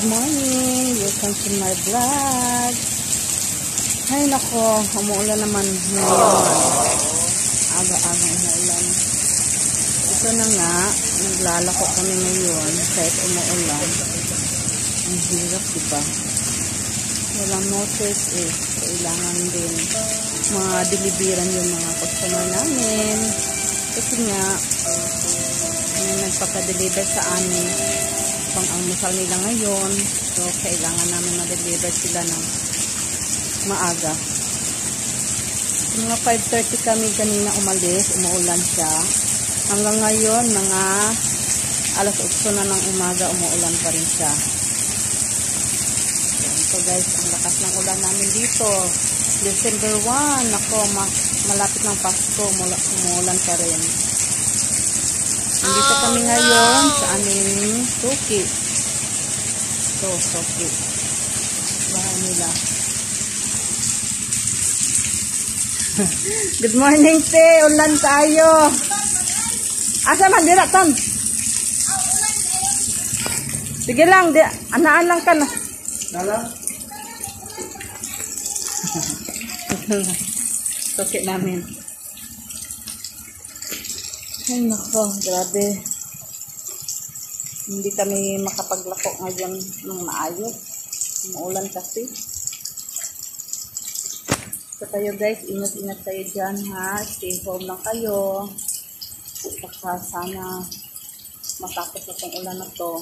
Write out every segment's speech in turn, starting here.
morning! Welcome to my vlog. Ay nako, umuulan naman ngayon. Aga-aga umuulan. Ito na nga, naglalako kami ngayon kahit umuulan. Ang hirap, diba? Walang notice eh. Kailangan din mga deliveran yung mga customer namin. Kasi nga, may nagpaka-deliver sa amin pang almusal nila ngayon. So, kailangan namin ma-deliver sila ng maaga. Mga 5:30 kami kanina umalis. Umuulan siya. Hanggang ngayon, mga alas 8 na ng umaga, umuulan pa rin siya. So guys, ang lakas ng ulan namin dito. December 1, ako, malapit ng Pasko, umuulan pa rin. Nandito kami ngayon sa aming suki. So, suki. Bahay nila. Good morning, te. Ulan tayo. Asa man, dira, ton? Sige lang, anaan lang ka na. Lala? Suki namin. Ay nako, grabe. Hindi kami makapaglako ngayon ng maayos. Maulan kasi. So kayo guys, ingat-ingat kayo dyan ha. Stay home lang kayo. Saka sana matapos na itong ulan na to.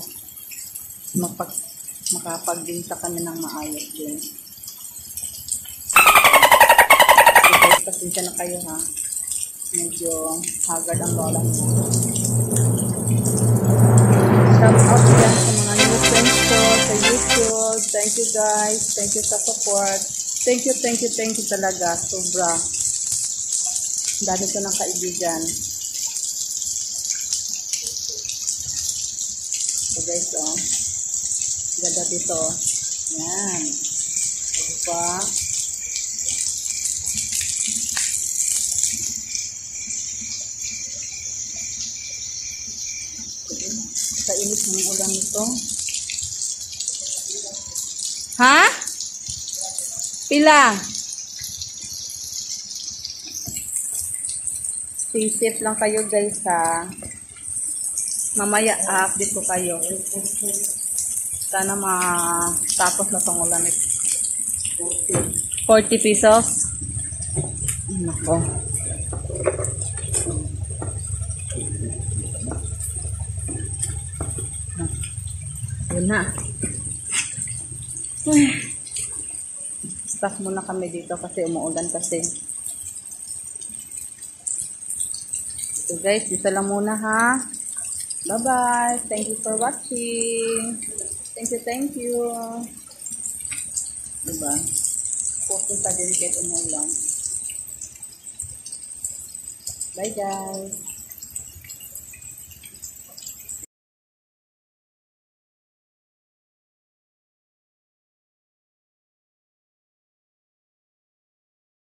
Makapagbinta kami ng maayos din. So guys, pasensya na kayo ha. Medyo haggard ang lola niya. Shout out yan sa mga new friends ko sa YouTube. Thank you guys. Thank you sa support. Thank you talaga. Sobra. Dami ko ng kaibigan. So guys, oh. Ganda dito. Yan. Diba? Kainit ng ulan nito. Ha? Pila? Stay safe lang kayo guys ha. Mamaya update ko kayo. Sana matapos na itong ulan nito. 40 pesos. Nako. Yun na. Stop muna kami dito kasi umuulan kasi. So guys, dito lang muna ha. Bye-bye. Thank you for watching. Thank you. Diba? Posting pa din kahit umuulan. Bye guys.